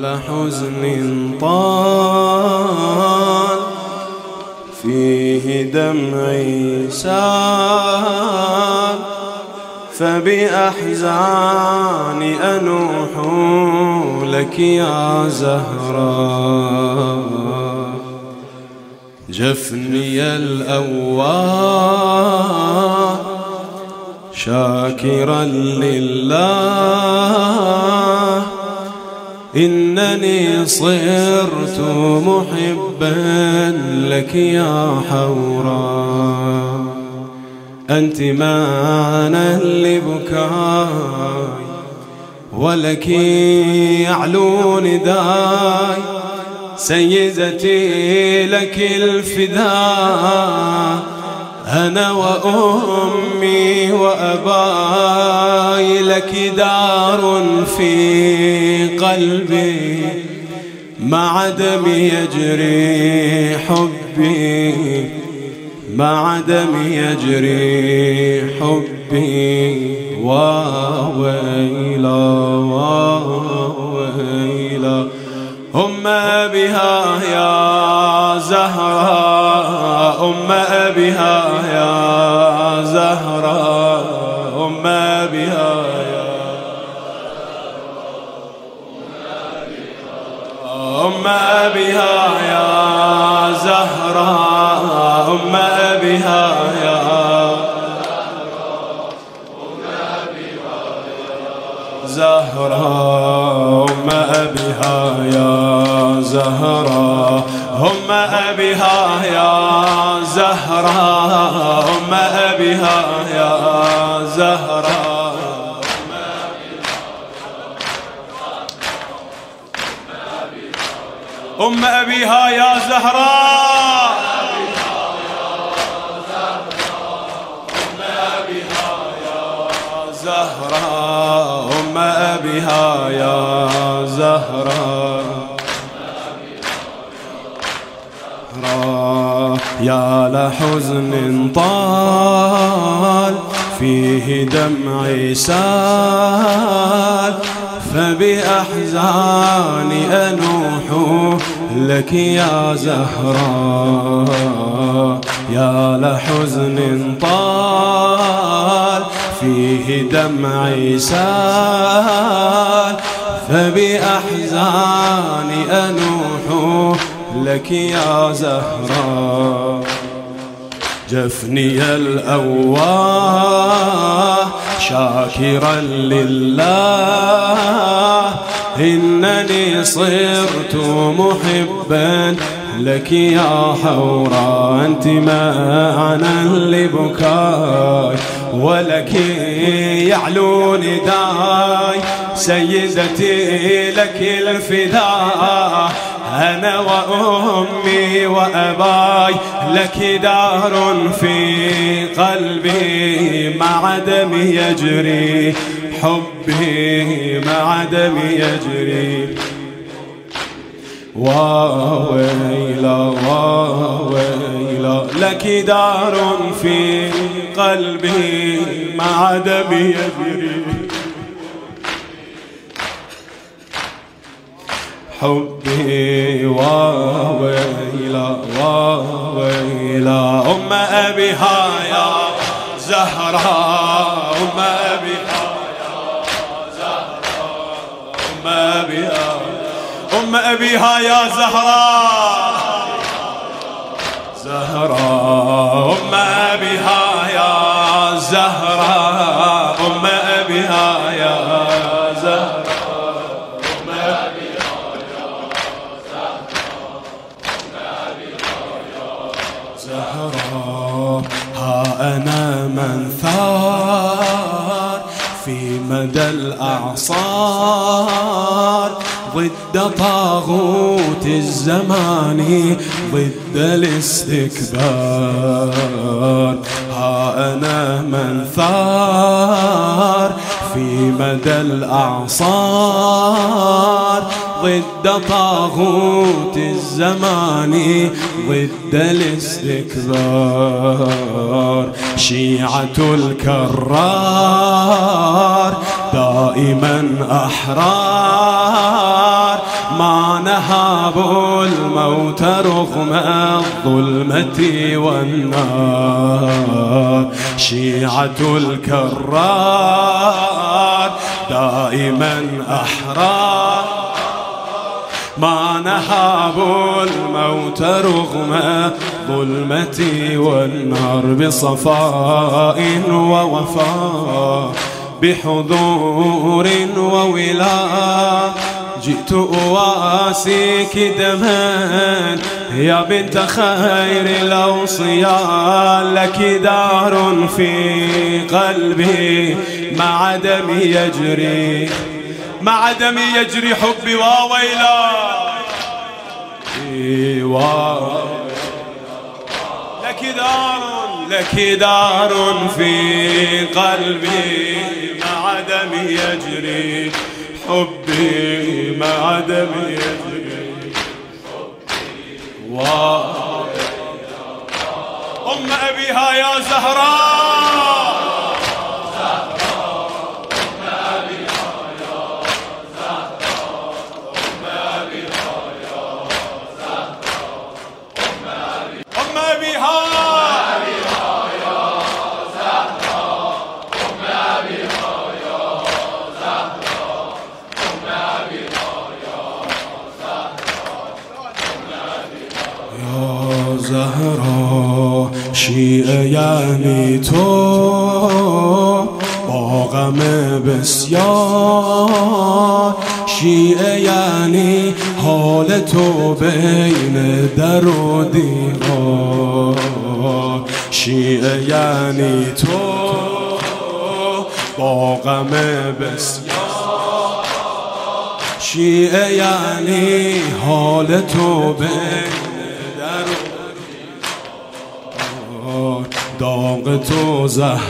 لحزن طال فيه دمعي سال، فبأحزاني أنوح لك يا زهراء. جفني الأواب شاكرا لله، إنني صرت محبا لك يا حوراء. أنت معنى لبكاي ولك يعلو نداي، سيدتي لك الفداء، أنا وأمي وأباي لك دار في قلبي، مع دمي يجري حبي، مع دمي يجري حبي. وويلا وويلا أم أبيها يا زهراء، أم أبيها يا زهراء، أم أبيها يا أم أبيها يا زهراء، أم أبيها يا زهراء، أم أبيها يا زهراء، أم أبيها يا زهراء، أم أبيها يا زهراء، أم أبيها يا زهراء، زهراء، أم أبيها يا زهراء. يا لحزن طال فيه دمعي سال، فبأحزاني أنوح لك يا زهراء. يا لحزن طال فيه دمعي سال، فبأحزاني أنوح لك يا زهراء. جفني الأواه شاكرا لله، إنني صرت محبا لك يا حوراء. أنت معنى لبكاي ولك يعلو نداي، سيدتي لك الفداء، أنا وأمي وأباي لك دار في قلبي، مع دمي يجري حبي، مع دمي يجري. وويلا وويلا لك دار في قلبي، مع دمي يجري حبي. وويلا وويلا أم أبيها يا زهراء، أم أبيها يا زهراء، أم أبيها، أم أبيها يا زهراء، زهراء، أم أبيها يا زهراء، أم أبيها يا زهراء، زهراء. ها أنا من ثار في مدى الأعصار، ضد طاغوت الزمان، ضد الاستكبار. ها أنا من ثار في مدى الأعصار، ضد طاغوت الزمان، ضد الاستكبار. شيعة الكرار دائما أحرار، ما نهاب الموت رغم الظلمة والنار. شيعة الكرار دائما أحرار، ما نهاب الموت رغم الظلمة والنار. بصفاء ووفاء بحضور وولاء جئت أواسيك دما يا بنت خير الأوصياء. لك دار في قلبي مع دمي يجري، مع دمي يجري حبي وويلا. لك دار في قلبي مع دمي يجري حبي، مع دمي يجري أم أبيها يا زهراء، أم أبيها زهرا. شیعه یعنی تو با غم بسیار، شیعه یعنی حال تو بین در و دیوار. شیعه یعنی تو با غم بسیار، شیعه یعنی حال تو بین داغ تو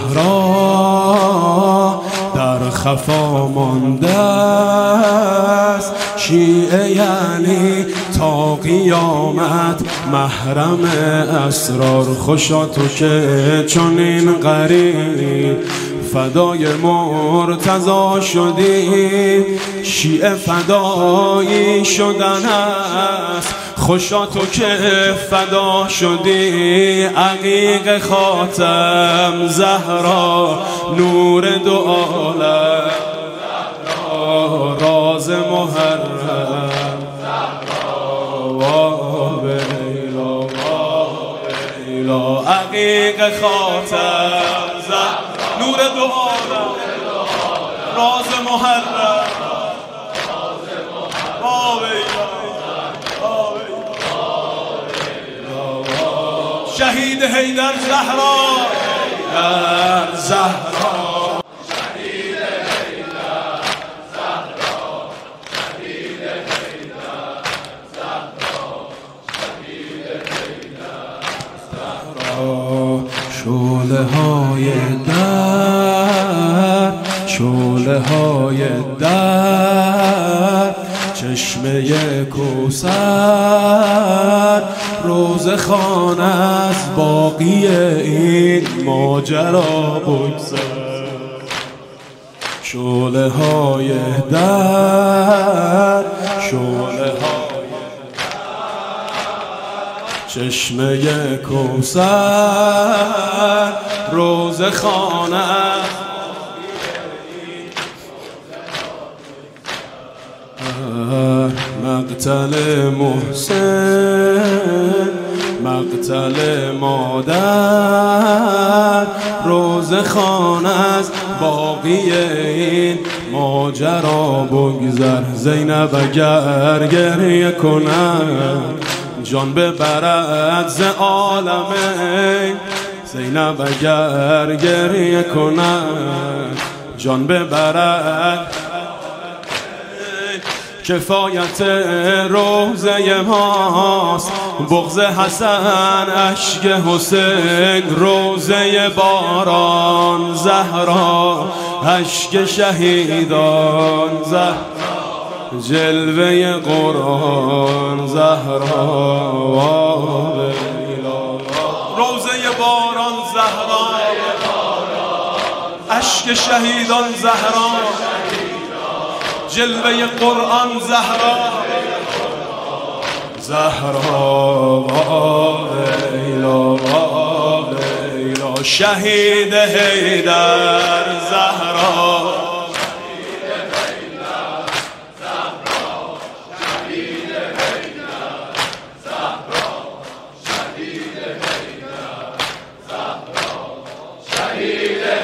زهرا در خفا مانده است. شیعه یعنی تا قیامت محرم اسرار. خوشا تو که چنین قریب فدای مرتضی شدی، شیعه فدایی شدن است. خوشا تو که فدا شدی عقیق خاتم زهرا، نور دو عالم راز محرم زهرا. عقیق خاتم زهرا، نور دو عالم راز محرم. شهید حیدر زهرا، زهرا شهید حیدر زهرا، شهید حیدر زهرا، شهید حیدر زهرا. شعله های در، شعله های در، چشمه کوثر روز خان از باقی این ماجرا بگذر. شعله های در، شعله های در، چشمه کوثر روز خان از مقتل محسن، مقتل مادر روز خان از باقی این ماجرا بگذر. زینب اگر گریه کند جان ببرد ز عالمین، زینب اگر گریه کند جان ببرد. کفایت روزه ماست بغض حسن اشک حسین، روزه باران زهرا اشک شهیدان زهرا، جلوه قرآن زهرا. روزه باران زهرا اشک شهیدان زهرا، جلوه قرآن زهرا. زهرا ویلا ویلا شهید حیدر زهرا شهید